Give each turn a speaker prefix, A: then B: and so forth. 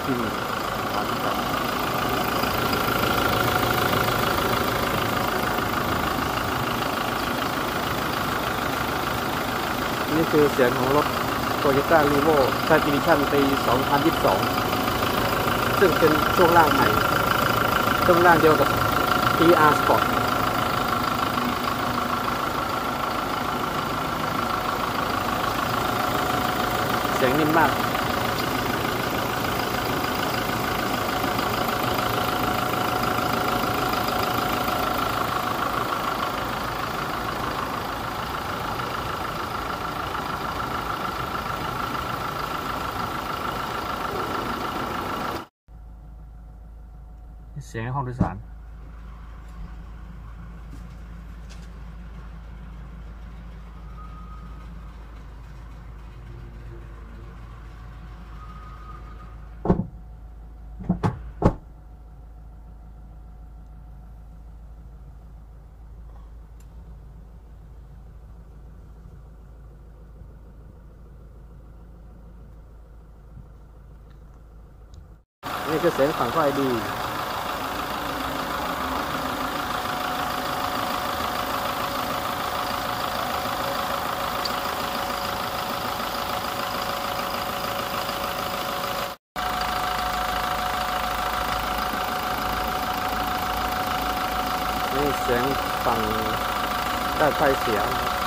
A: ที่นี่ครับนี่คือเสียงของรถ Toyota Revo Track Edition ปี 2022 ซึ่งเป็นช่วงล่างใหม่ ช่วงล่างเดียวกับ TR Sport เสียงนิ่มมากเสียงห้องโดยสารนี่คือเสียงฝั่งไฟดีนี่เสียงฝั่งด้านไฟเสีย